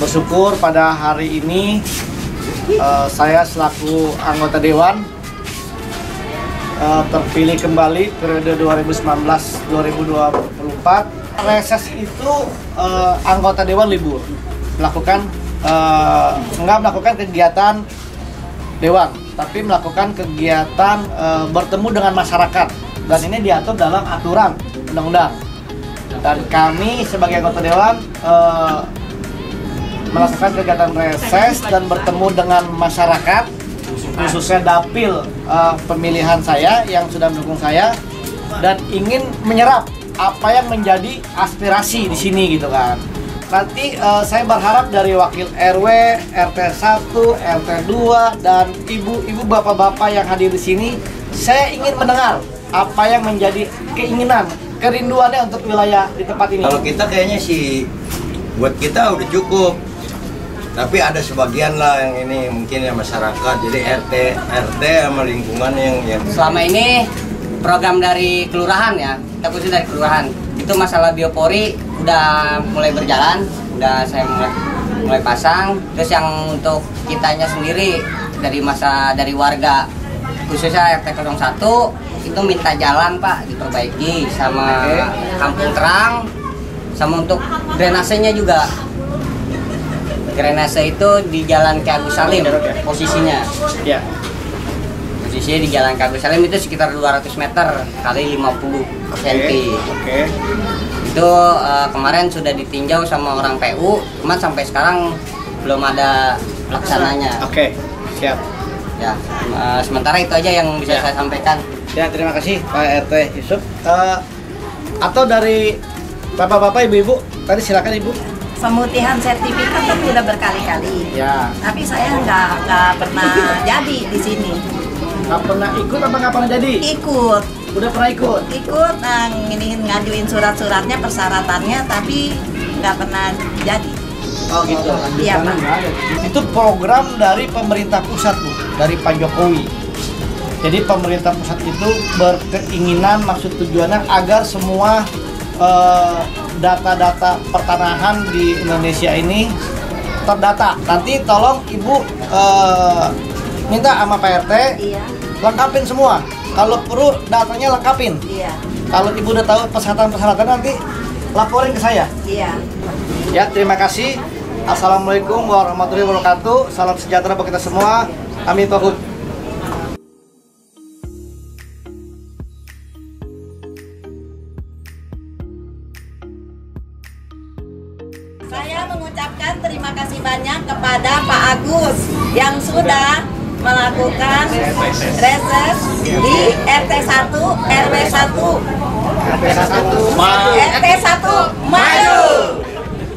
bersyukur pada hari ini saya selaku anggota Dewan terpilih kembali periode 2019-2024. Reses itu anggota Dewan libur, nggak melakukan kegiatan Dewan, tapi melakukan kegiatan bertemu dengan masyarakat, dan ini diatur dalam aturan undang-undang. Dan kami sebagai anggota Dewan melakukan kegiatan reses dan bertemu dengan masyarakat, khususnya dapil pemilihan saya yang sudah mendukung saya, dan ingin menyerap apa yang menjadi aspirasi di sini gitu kan. Nanti saya berharap dari wakil RW, RT 1, RT 2 dan ibu-ibu bapak-bapak yang hadir di sini, saya ingin mendengar apa yang menjadi keinginan, kerinduannya untuk wilayah di tempat ini. Kalau kita kayaknya sih buat kita udah cukup. Tapi ada sebagian lah yang ini mungkin ya masyarakat. Jadi RT sama lingkungan yang selama ini program dari kelurahan ya, kita khusus dari kelurahan itu masalah biopori udah mulai berjalan, udah saya mulai pasang. Terus yang untuk kitanya sendiri dari warga khususnya RT 01 itu minta jalan Pak diperbaiki, sama kampung terang, sama untuk drainasenya juga. Drainase itu di Jalan Ki Agus Salim posisinya. Ya. Posisinya di Jalan Ki Agus Salim itu sekitar 200 meter kali 50 cm. Oke. Itu kemarin sudah ditinjau sama orang PU, cuma sampai sekarang belum ada pelaksananya. Oke, siap. Ya, sementara itu aja yang bisa saya sampaikan. Ya, terima kasih Pak RT Yusuf. Atau dari bapak-bapak, ibu-ibu, tadi silakan Ibu. Pemutihan sertifikat kan udah berkali-kali. Ya. Tapi saya nggak pernah jadi di sini. Nggak pernah ikut apa nggak pernah jadi? Ikut. Udah pernah ikut? Ikut, ngajuin surat-suratnya, persyaratannya, tapi nggak pernah jadi. Oh gitu. Iya Pak. Itu program dari pemerintah pusat Bu, dari Pak Jokowi. Jadi pemerintah pusat itu berkeinginan, maksud tujuannya agar semua data-data pertanahan di Indonesia ini terdata. Nanti tolong Ibu minta sama Pak RT, Iya. lengkapin semua. Kalau perlu datanya lengkapin. Iya. Kalau Ibu udah tahu persyaratan-persyaratan nanti laporin ke saya. Iya. Ya, terima kasih. Assalamualaikum warahmatullahi wabarakatuh. Salam sejahtera buat kita semua. Amin Pak. Saya mengucapkan terima kasih banyak kepada Pak Agus yang sudah melakukan reses di RT 1, RW 1. RT 1 RT 1 maju.